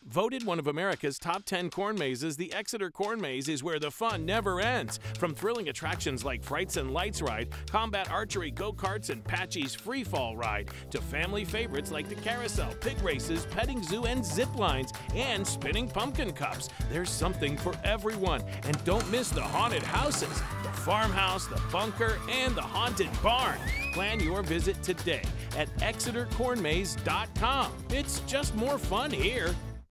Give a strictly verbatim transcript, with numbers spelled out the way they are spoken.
Voted one of America's top ten corn mazes, the Exeter Corn Maze is where the fun never ends. From thrilling attractions like Frights and Lights Ride, combat archery, go-karts, and Patchy's Free Fall Ride, to family favorites like the carousel, pig races, petting zoo, and zip lines, and spinning pumpkin cups. There's something for everyone. And don't miss the haunted houses, the farmhouse, the bunker, and the haunted barn. Plan your visit today at exeter corn maze dot com. It's just more fun here.